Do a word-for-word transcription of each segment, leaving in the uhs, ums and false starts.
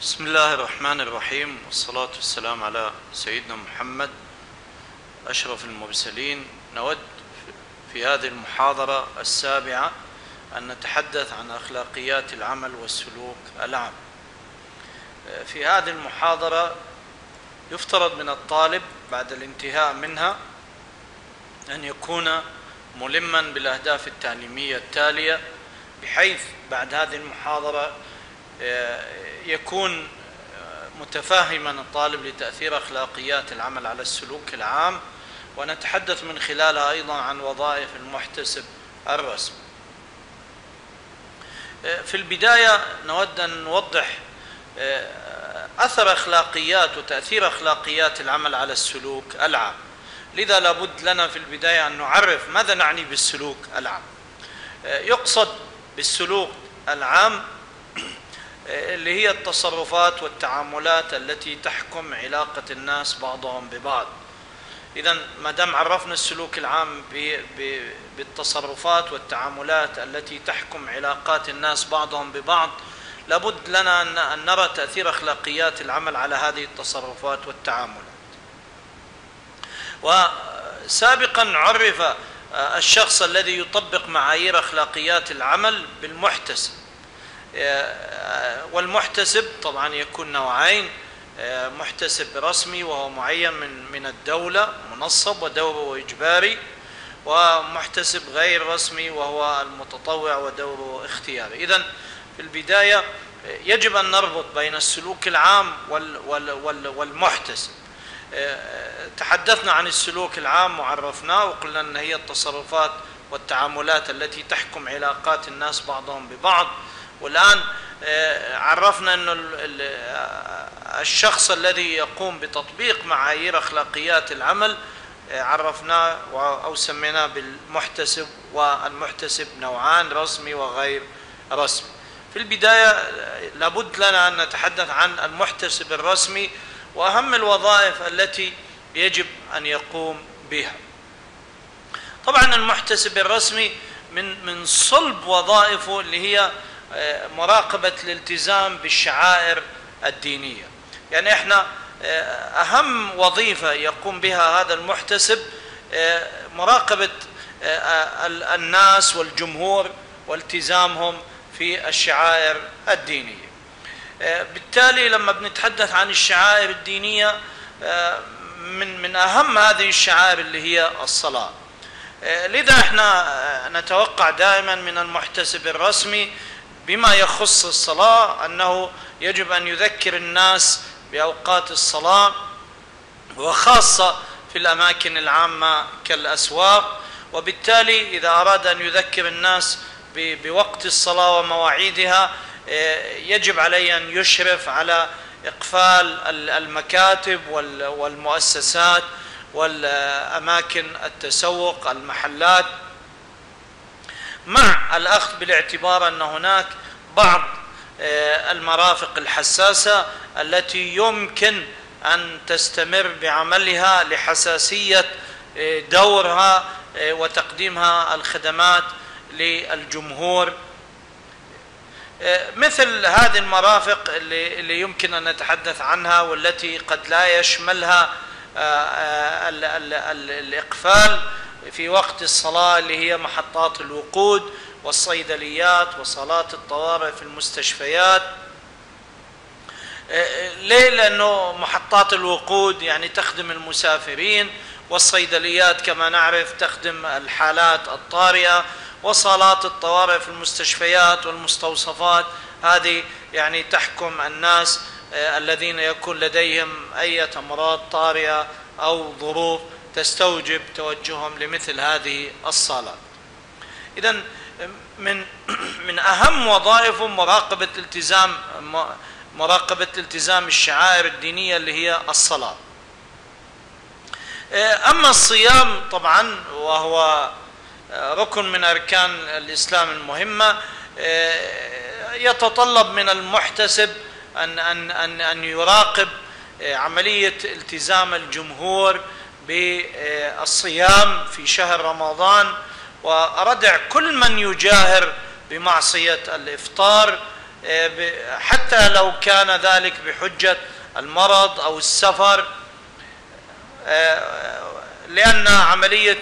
بسم الله الرحمن الرحيم، والصلاة والسلام على سيدنا محمد أشرف المرسلين. نود في هذه المحاضرة السابعة أن نتحدث عن أخلاقيات العمل والسلوك العام. في هذه المحاضرة يفترض من الطالب بعد الانتهاء منها أن يكون ملما بالأهداف التعليمية التالية، بحيث بعد هذه المحاضرة يكون متفاهما الطالب لتأثير أخلاقيات العمل على السلوك العام، ونتحدث من خلالها أيضا عن وظائف المحتسب الرسمي. في البداية نود أن نوضح أثر أخلاقيات وتأثير أخلاقيات العمل على السلوك العام. لذا لابد لنا في البداية أن نعرف ماذا نعني بالسلوك العام. يقصد بالسلوك العام اللي هي التصرفات والتعاملات التي تحكم علاقة الناس بعضهم ببعض. إذن ما دام عرفنا السلوك العام بالتصرفات والتعاملات التي تحكم علاقات الناس بعضهم ببعض، لابد لنا أن نرى تأثير أخلاقيات العمل على هذه التصرفات والتعاملات. وسابقا عرف الشخص الذي يطبق معايير أخلاقيات العمل بالمحتسب، والمحتسب طبعا يكون نوعين: محتسب رسمي وهو معين من من الدولة منصب ودوره إجباري، ومحتسب غير رسمي وهو المتطوع ودوره اختياري. إذن في البداية يجب أن نربط بين السلوك العام والمحتسب. تحدثنا عن السلوك العام وعرفناه وقلنا أن هي التصرفات والتعاملات التي تحكم علاقات الناس بعضهم ببعض، والآن عرفنا أن الشخص الذي يقوم بتطبيق معايير أخلاقيات العمل عرفناه أو سميناه بالمحتسب، والمحتسب نوعان: رسمي وغير رسمي. في البداية لابد لنا أن نتحدث عن المحتسب الرسمي وأهم الوظائف التي يجب أن يقوم بها. طبعا المحتسب الرسمي من من صلب وظائفه اللي هي مراقبة الالتزام بالشعائر الدينية. يعني احنا أهم وظيفة يقوم بها هذا المحتسب مراقبة الناس والجمهور والتزامهم في الشعائر الدينية. بالتالي لما بنتحدث عن الشعائر الدينية، من من أهم هذه الشعائر اللي هي الصلاة. لذا احنا نتوقع دائما من المحتسب الرسمي بما يخص الصلاة أنه يجب أن يذكر الناس بأوقات الصلاة، وخاصة في الأماكن العامة كالأسواق. وبالتالي إذا أراد أن يذكر الناس بوقت الصلاة ومواعيدها، يجب عليه أن يشرف على إقفال المكاتب والمؤسسات والأماكن التسوق المحلات، مع الأخذ بالاعتبار أن هناك بعض المرافق الحساسة التي يمكن أن تستمر بعملها لحساسية دورها وتقديمها الخدمات للجمهور. مثل هذه المرافق اللي, اللي يمكن أن نتحدث عنها والتي قد لا يشملها ال ال ال الإقفال في وقت الصلاة، اللي هي محطات الوقود والصيدليات وصالات الطوارئ في المستشفيات. ليه؟ لأنه محطات الوقود يعني تخدم المسافرين، والصيدليات كما نعرف تخدم الحالات الطارئة، وصالات الطوارئ في المستشفيات والمستوصفات هذه يعني تحكم الناس الذين يكون لديهم أي أمراض طارئة أو ظروف تستوجب توجههم لمثل هذه الصالات. إذن من من أهم وظائفه مراقبة التزام مراقبة التزام الشعائر الدينية اللي هي الصلاة. أما الصيام طبعا وهو ركن من أركان الإسلام المهمة، يتطلب من المحتسب أن أن أن أن يراقب عملية التزام الجمهور بالصيام في شهر رمضان، وردع كل من يجاهر بمعصية الإفطار حتى لو كان ذلك بحجة المرض أو السفر، لأن عملية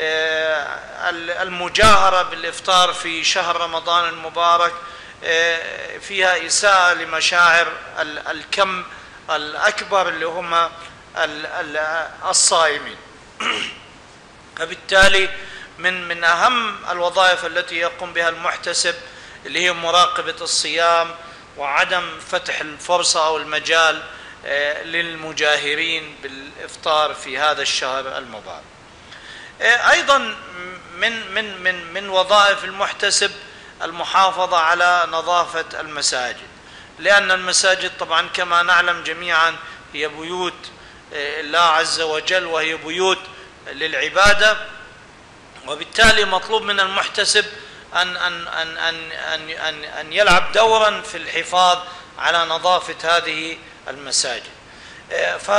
المجاهرة بالإفطار في شهر رمضان المبارك فيها إساءة لمشاعر الكم الأكبر اللي هم الصائمين. فبالتالي من من أهم الوظائف التي يقوم بها المحتسب اللي هي مراقبة الصيام وعدم فتح الفرصة أو المجال للمجاهرين بالإفطار في هذا الشهر المبارك. أيضا من من من من وظائف المحتسب المحافظة على نظافة المساجد، لأن المساجد طبعا كما نعلم جميعا هي بيوت الله عز وجل، وهي بيوت للعبادة، وبالتالي مطلوب من المحتسب أن أن أن أن أن أن, أن يلعب دورا في الحفاظ على نظافة هذه المساجد. ف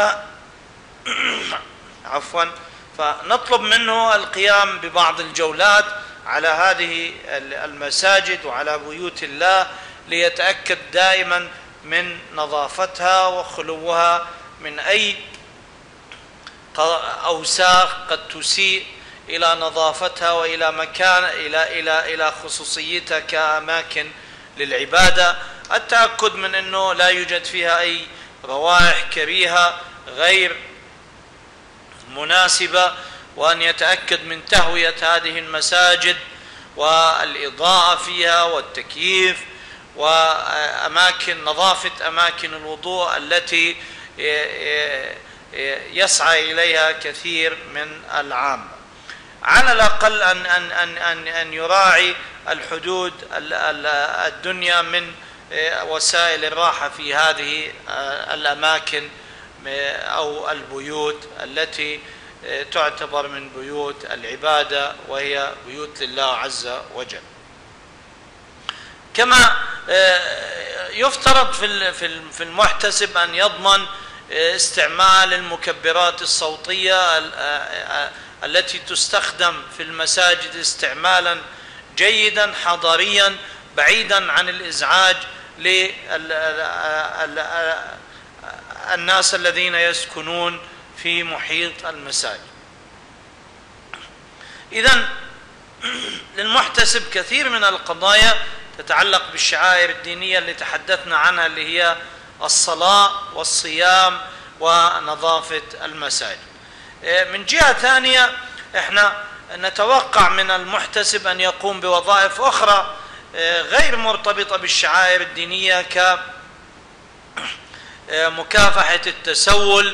عفوا فنطلب منه القيام ببعض الجولات على هذه المساجد وعلى بيوت الله ليتأكد دائما من نظافتها وخلوها من أي أوساخ قد تسيء إلى نظافتها وإلى مكان إلى إلى إلى خصوصيتها كأماكن للعبادة. التأكد من أنه لا يوجد فيها أي روائح كريهة غير مناسبة، وأن يتأكد من تهوية هذه المساجد والإضاءة فيها والتكييف وأماكن نظافة أماكن الوضوء التي يسعى إليها كثير من العامة. على الأقل أن أن أن أن أن يراعي الحدود الدنيا من وسائل الراحة في هذه الأماكن أو البيوت التي تعتبر من بيوت العبادة وهي بيوت لله عز وجل. كما يفترض في المحتسب أن يضمن استعمال المكبرات الصوتية التي تستخدم في المساجد استعمالا جيدا حضاريا بعيدا عن الإزعاج للناس الذين يسكنون في محيط المساجد. إذن للمحتسب كثير من القضايا تتعلق بالشعائر الدينية اللي تحدثنا عنها، اللي هي الصلاة والصيام ونظافة المساجد. من جهة ثانية احنا نتوقع من المحتسب أن يقوم بوظائف أخرى غير مرتبطة بالشعائر الدينية كمكافحة التسول،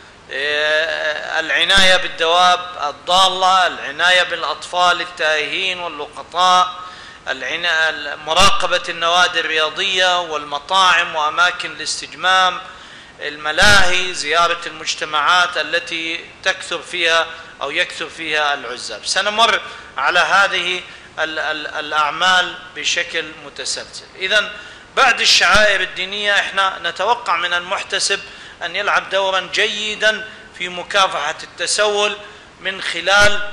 العناية بالدواب الضالة، العناية بالأطفال التائهين واللقطاء، مراقبة النوادي الرياضية والمطاعم وأماكن الاستجمام، الملاهي، زيارة المجتمعات التي تكثر فيها أو يكثر فيها العزاب. سنمر على هذه الأعمال بشكل متسلسل. إذن بعد الشعائر الدينية احنا نتوقع من المحتسب أن يلعب دورا جيدا في مكافحة التسول من خلال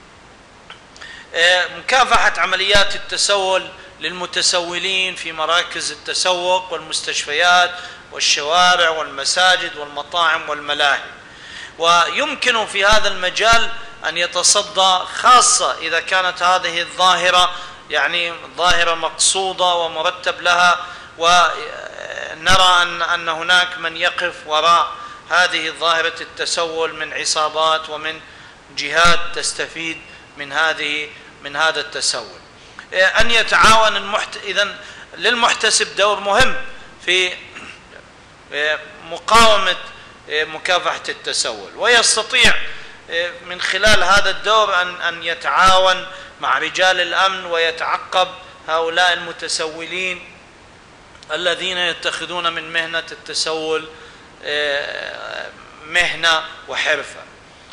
مكافحة عمليات التسول للمتسولين في مراكز التسوق والمستشفيات والشوارع والمساجد والمطاعم والملاهي. ويمكن في هذا المجال أن يتصدى، خاصة إذا كانت هذه الظاهرة يعني ظاهرة مقصودة ومرتب لها، ونرى أن أن هناك من يقف وراء هذه ظاهرة التسول من عصابات ومن جهات تستفيد من هذه من هذا التسول. أن يتعاون المحت... إذن للمحتسب دور مهم في مقاومة مكافحة التسول، ويستطيع من خلال هذا الدور أن أن يتعاون مع رجال الأمن ويتعقب هؤلاء المتسولين الذين يتخذون من مهنة التسول مهنة وحرفة.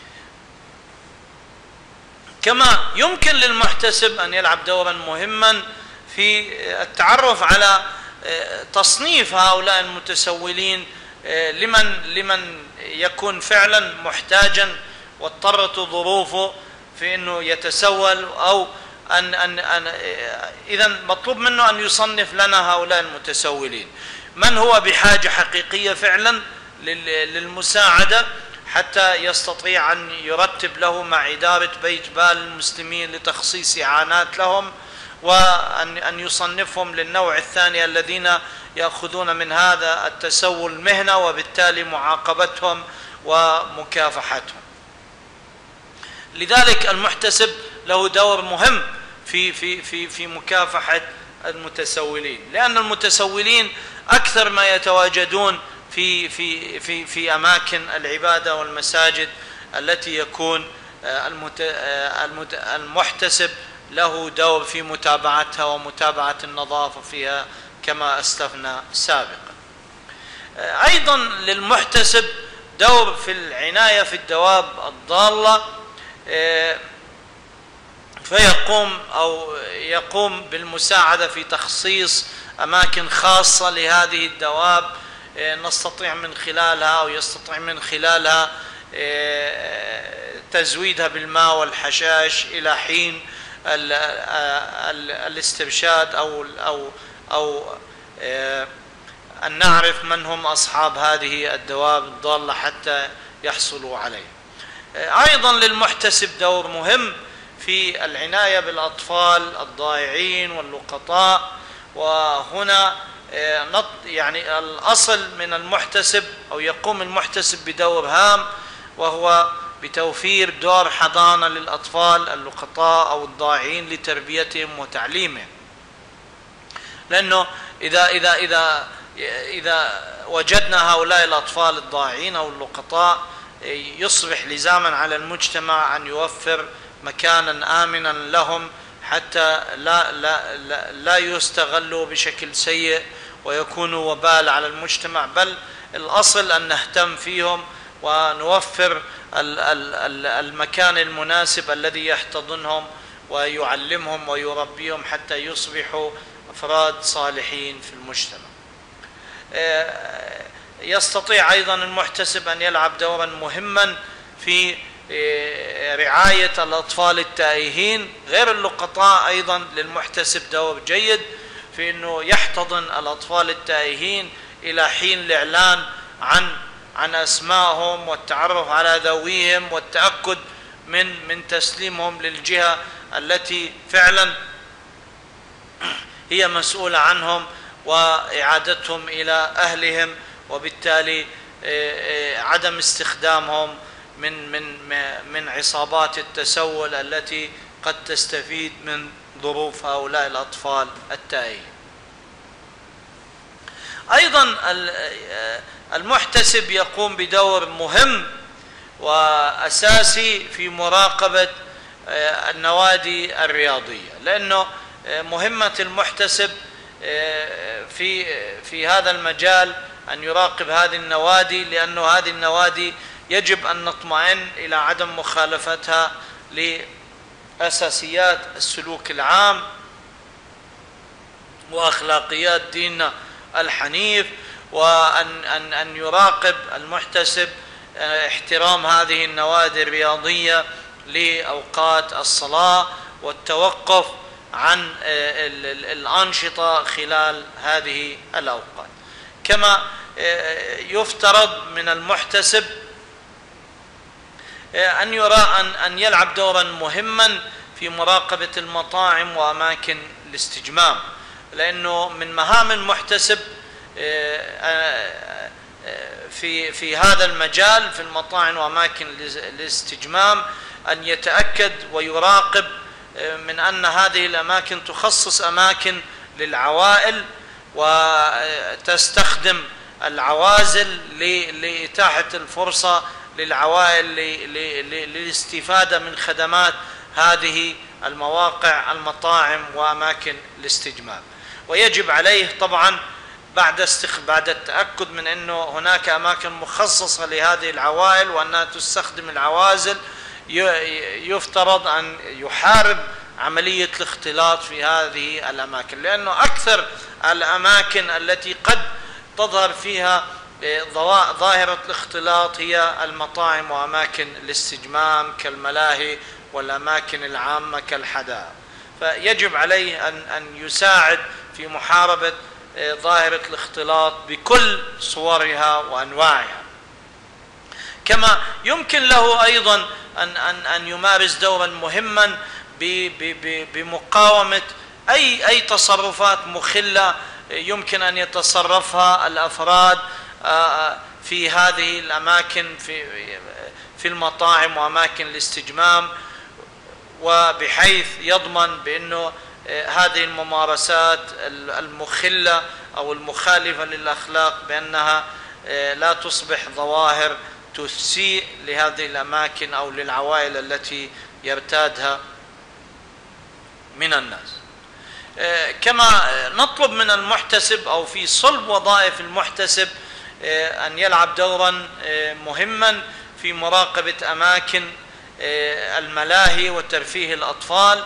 كما يمكن للمحتسب أن يلعب دورا مهما في التعرف على تصنيف هؤلاء المتسولين لمن لمن يكون فعلا محتاجا واضطرت ظروفه في أنه يتسول، أو أن أن أن إذا مطلوب منه أن يصنف لنا هؤلاء المتسولين، من هو بحاجة حقيقية فعلا للمساعدة حتى يستطيع أن يرتب له مع إدارة بيت بال المسلمين لتخصيص إعانات لهم، وأن أن يصنفهم للنوع الثاني الذين يأخذون من هذا التسول مهنة، وبالتالي معاقبتهم ومكافحتهم. لذلك المحتسب له دور مهم في في في في مكافحة المتسولين، لأن المتسولين أكثر ما يتواجدون في في في في أماكن العبادة والمساجد التي يكون المحتسب له دور في متابعتها ومتابعة النظافة فيها كما أسلفنا سابقا. أيضا للمحتسب دور في العناية في الدواب الضالة، فيقوم أو يقوم بالمساعدة في تخصيص أماكن خاصة لهذه الدواب نستطيع من خلالها أو يستطيع من خلالها تزويدها بالماء والحشائش إلى حين الاسترشاد أو أو أو أن نعرف من هم أصحاب هذه الدواب الضالة حتى يحصلوا عليه. أيضا للمحتسب دور مهم في العناية بالأطفال الضائعين واللقطاء، وهنا يعني الأصل من المحتسب أو يقوم المحتسب بدور هام، وهو بتوفير دور حضانة للأطفال اللقطاء أو الضائعين لتربيتهم وتعليمهم، لأنه إذا إذا إذا إذا وجدنا هؤلاء الأطفال الضائعين أو اللقطاء يصبح لزاما على المجتمع أن يوفر مكانا آمنا لهم حتى لا لا لا, لا يستغلوا بشكل سيء ويكونوا وبال على المجتمع، بل الأصل أن نهتم فيهم ونوفر المكان المناسب الذي يحتضنهم ويعلمهم ويربيهم حتى يصبحوا أفراد صالحين في المجتمع. يستطيع أيضا المحتسب أن يلعب دورا مهما في رعاية الأطفال التائهين غير اللقطاء. أيضا للمحتسب دور جيد في أنه يحتضن الأطفال التائهين إلى حين الإعلان عن عن أسمائهم والتعرف على ذويهم والتأكد من من تسليمهم للجهة التي فعلا هي مسؤولة عنهم وإعادتهم إلى أهلهم، وبالتالي عدم استخدامهم من من من عصابات التسول التي قد تستفيد من ظروف هؤلاء الأطفال التائهين. أيضا المحتسب يقوم بدور مهم وأساسي في مراقبة النوادي الرياضية، لأنه مهمة المحتسب في في هذا المجال أن يراقب هذه النوادي، لأنه هذه النوادي يجب أن نطمئن إلى عدم مخالفتها لأساسيات السلوك العام وأخلاقيات ديننا الحنيف، وأن أن أن يراقب المحتسب احترام هذه النوادي الرياضية لأوقات الصلاة والتوقف عن الأنشطة خلال هذه الأوقات. كما يفترض من المحتسب أن يرى أن أن يلعب دورا مهما في مراقبة المطاعم وأماكن الاستجمام، لأنه من مهام المحتسب في في هذا المجال في المطاعم وأماكن الاستجمام أن يتأكد ويراقب من أن هذه الأماكن تخصص أماكن للعوائل وتستخدم العوازل لإتاحة الفرصة للعوائل للاستفادة من خدمات هذه المواقع المطاعم وأماكن الاستجمام. ويجب عليه طبعا بعد استخ... بعد التأكد من أنه هناك أماكن مخصصة لهذه العوائل وأنها تستخدم العوازل، يفترض أن يحارب عملية الاختلاط في هذه الأماكن، لأنه أكثر الأماكن التي قد تظهر فيها ظاهرة الاختلاط هي المطاعم وأماكن الاستجمام كالملاهي والأماكن العامة كالحدائق. فيجب عليه أن أن يساعد في محاربة ظاهرة الاختلاط بكل صورها وأنواعها. كما يمكن له أيضا أن أن أن يمارس دورا مهما بمقاومة أي أي تصرفات مخلة يمكن أن يتصرفها الأفراد في هذه الأماكن، في في المطاعم وأماكن الاستجمام، وبحيث يضمن بأنه هذه الممارسات المخلة أو المخالفة للأخلاق بأنها لا تصبح ظواهر تسيء لهذه الأماكن أو للعوائل التي يرتادها من الناس. كما نطلب من المحتسب أو في صلب وظائف المحتسب أن يلعب دورا مهما في مراقبة أماكن الملاهي وترفيه الأطفال،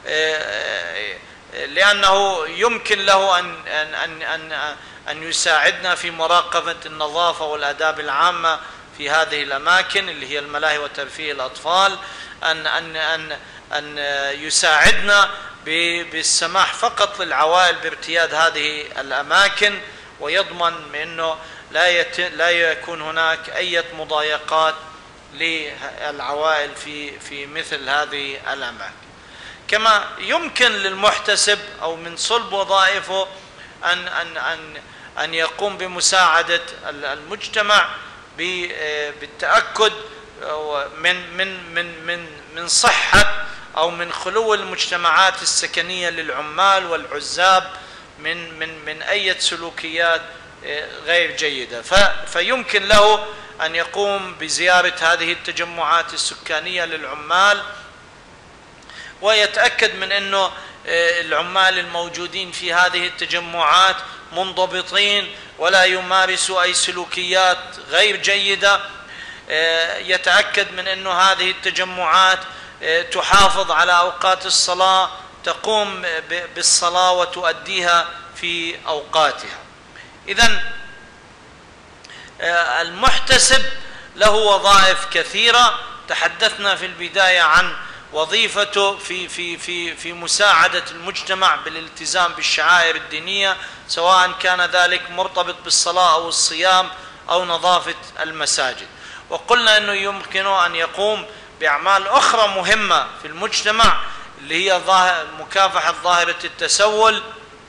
لأنه يمكن له أن أن أن أن يساعدنا في مراقبة النظافة والآداب العامة في هذه الأماكن اللي هي الملاهي وترفيه الأطفال، أن أن أن أن يساعدنا بالسماح فقط للعوائل بارتياد هذه الأماكن، ويضمن بأنه لا لا يكون هناك أي مضايقات للعوائل في في مثل هذه الأماكن. كما يمكن للمحتسب أو من صلب وظائفه أن أن أن أن يقوم بمساعدة المجتمع بالتأكد من من من من من صحة أو من خلو المجتمعات السكنية للعمال والعزاب من من من أي سلوكيات غير جيدة. فيمكن له أن يقوم بزيارة هذه التجمعات السكانية للعمال، ويتأكد من أنه العمال الموجودين في هذه التجمعات منضبطين ولا يمارسوا أي سلوكيات غير جيدة. يتأكد من أنه هذه التجمعات تحافظ على أوقات الصلاة، تقوم بالصلاة وتؤديها في أوقاتها. إذن المحتسب له وظائف كثيرة. تحدثنا في البداية عن وظيفته في في في في مساعدة المجتمع بالالتزام بالشعائر الدينية، سواء كان ذلك مرتبط بالصلاة أو الصيام أو نظافة المساجد. وقلنا أنه يمكنه أن يقوم بأعمال أخرى مهمة في المجتمع اللي هي مكافحة ظاهرة التسول،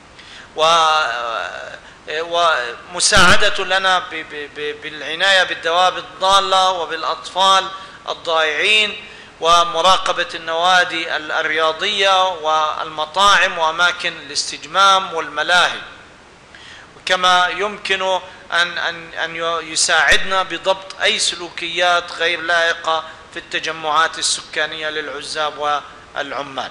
ومساعدة لنا بالعناية بالدواب الضالة وبالأطفال الضائعين، ومراقبة النوادي الرياضية والمطاعم وأماكن الاستجمام والملاهي. وكما يمكن أن أن أن يساعدنا بضبط أي سلوكيات غير لائقة في التجمعات السكانية للعزاب والعمال.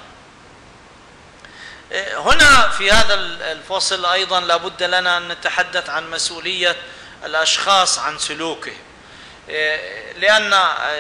هنا في هذا الفصل أيضا لابد لنا أن نتحدث عن مسؤولية الأشخاص عن سلوكه، لأن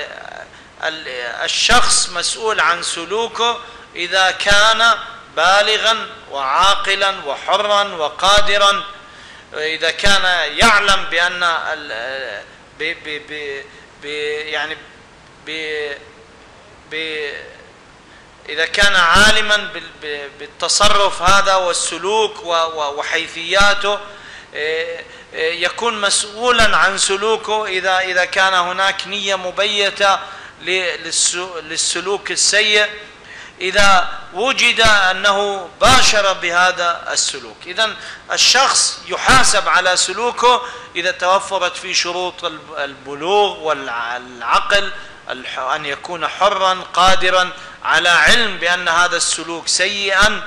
الشخص مسؤول عن سلوكه إذا كان بالغا وعاقلا وحرا وقادرا، إذا كان يعلم بأن ب ب ب ب يعني ب ب إذا كان عالما بالتصرف هذا والسلوك وحيثياته، يكون مسؤولا عن سلوكه إذا إذا كان هناك نية مبيتة للسلوك السيء، إذا وجد أنه باشر بهذا السلوك. إذن الشخص يحاسب على سلوكه إذا توفرت فيه شروط البلوغ والعقل، أن يكون حرا قادرا على علم بأن هذا السلوك سيئا،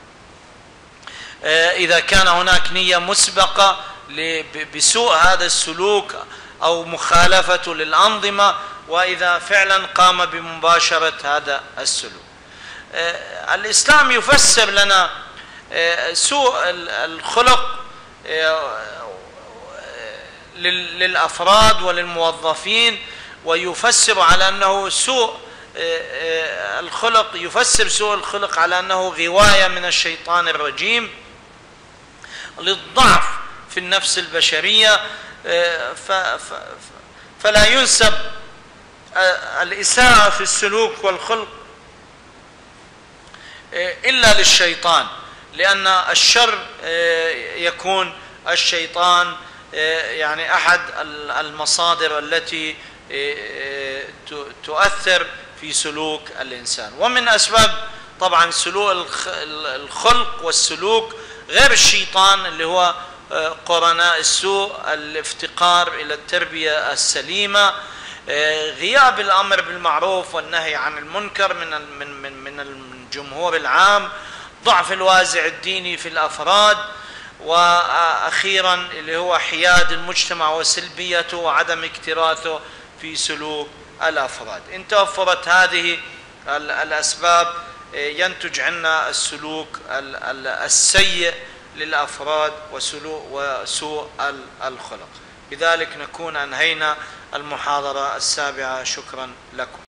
إذا كان هناك نية مسبقة بسوء هذا السلوك أو مخالفته للأنظمة، وإذا فعلا قام بمباشرة هذا السلوك. الإسلام يفسر لنا سوء الخلق للأفراد وللموظفين، ويفسر على أنه سوء الخلق يفسر سوء الخلق على أنه غواية من الشيطان الرجيم للضعف في النفس البشرية، فلا ينسب الإساءة في السلوك والخلق إلا للشيطان، لأن الشر يكون الشيطان يعني أحد المصادر التي تؤثر في سلوك الإنسان. ومن أسباب طبعا سلوك الخلق والسلوك غير الشيطان اللي هو قرناء السوء، الافتقار إلى التربية السليمة، غياب الأمر بالمعروف والنهي عن المنكر من من من الجمهور العام، ضعف الوازع الديني في الأفراد، وأخيرا اللي هو حياد المجتمع وسلبيته وعدم اكتراثه في سلوك الأفراد. إن توفرت هذه الأسباب ينتج عنا السلوك السيء للأفراد وسوء الخلق. بذلك نكون أنهينا المحاضرة السابعة. شكرا لكم.